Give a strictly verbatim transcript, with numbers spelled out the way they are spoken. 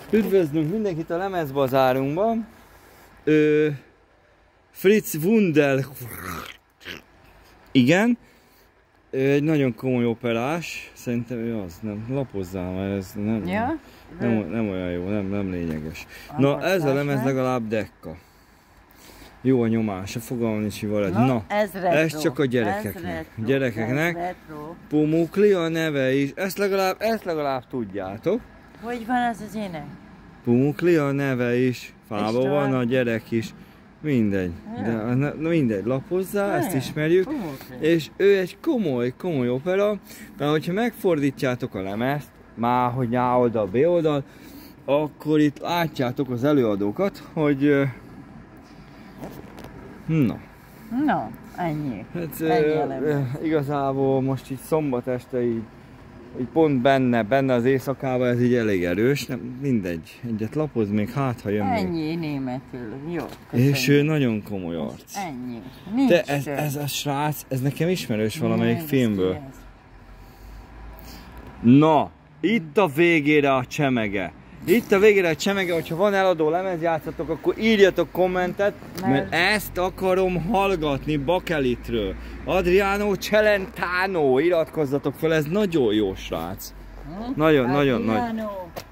Üdvözlünk mindenkit a lemezbazárunkban. Ö, Fritz Wundel. Igen. Egy nagyon komoly operás. Szerintem ő az, nem lapozzál, mert ez nem, ja? nem, nem olyan jó, nem, nem lényeges. Na ez a lemez legalább dekka. Jó a nyomása, fogalmam nincs, hogy valami. Na, ez, ez csak a gyerekeknek. Ez gyerekeknek. Pumukli a neve is. Ezt legalább, ezt legalább tudjátok. Hogy van ez az ének? Pumukli a neve is. Fában van a gyerek is. Mindegy. De, na, mindegy, lapozzá, ezt ismerjük. Pumukli. És ő egy komoly, komoly opera. Mert hogyha megfordítjátok a lemezt, már hogy A oldal, B oldal, akkor itt látjátok az előadókat, hogy na. Na, ennyi. Hát, ennyi e, igazából most így szombat este így, így pont benne, benne az éjszakában ez így elég erős, nem, mindegy, egyet lapoz még, hát ha jön ennyi még. németül, jó. Köszönjük. És ő nagyon komoly arc. Ennyi. Nincs de ez, ez a srác, ez nekem ismerős valamelyik nem, filmből. Na, itt a végére a csemege. Itt a végére a csemege, hogyha van eladó lemez játszatok, akkor írjatok kommentet, mert, mert ezt akarom hallgatni Bakelitről. Adriano Celentano, iratkozzatok fel, ez nagyon jó srác. Hm? Nagyon, nagyon nagy.